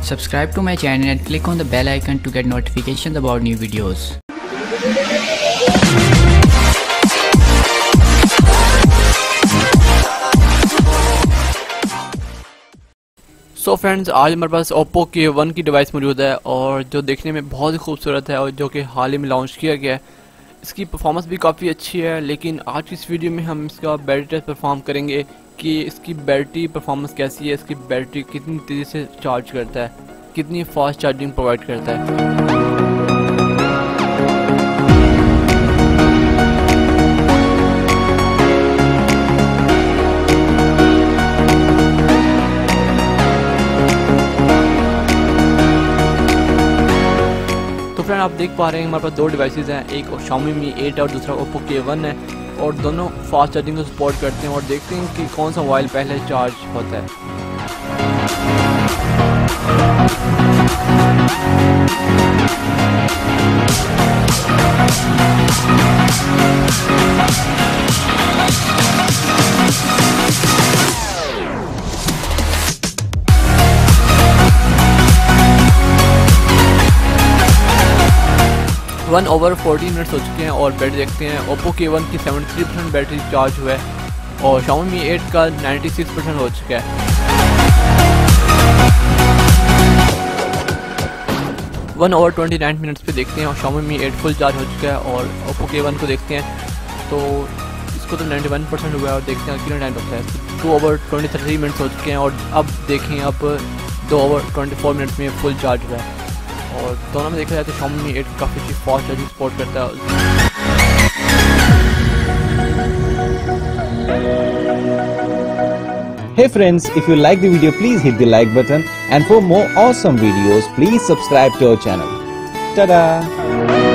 Subscribe to my channel and click on the bell icon to get notifications about new videos. So friends, आज हमारे पास Oppo K1 की device मौजूद है और जो देखने में बहुत ही खूबसूरत है और जो कि हाल ही में लॉन्च किया गया है। इसकी परफॉर्मेंस भी काफ़ी अच्छी है, लेकिन आज की इस वीडियो में हम इसका बैटरी टेस्ट परफॉर्म करेंगे कि इसकी बैटरी परफॉर्मेंस कैसी है, इसकी बैटरी कितनी तेज़ी से चार्ज करता है, कितनी फास्ट चार्जिंग प्रोवाइड करता है। तो फ्रेंड, आप देख पा रहे हैं हमारे पास दो डिवाइसेस हैं, एक Xiaomi Mi 8 और दूसरा Oppo K1 है और दोनों फास्ट चार्जिंग को सपोर्ट करते हैं और देखते हैं कि कौन सा मोबाइल पहले चार्ज होता है। 1/14 मिनट्स हो चुके हैं और बैटरी देखते हैं। Oppo K1 की 73% बैटरी चार्ज हुआ है और Xiaomi Mi 8 का 96% हो चुका है। 1/29 मिनट्स पे देखते हैं और Xiaomi Mi 8 फुल चार्ज हो चुका है और Oppo K1 को देखते हैं तो इसको तो 91% हुआ है और देखते हैं कितना टाइम लगता है। 2/23 मिनट्स हो चुके हैं और अब देखें, अब 2/24 मिनट्स में फुल चार्ज हुआ है और दोनों में देखा जाए तो Xiaomi Mi 8 काफ़ी अच्छी फास्ट चार्जिंग सपोर्ट करता है। Hey friends, if you like the video, please hit the like button, and for more awesome videos, please subscribe to our channel. Ta-da!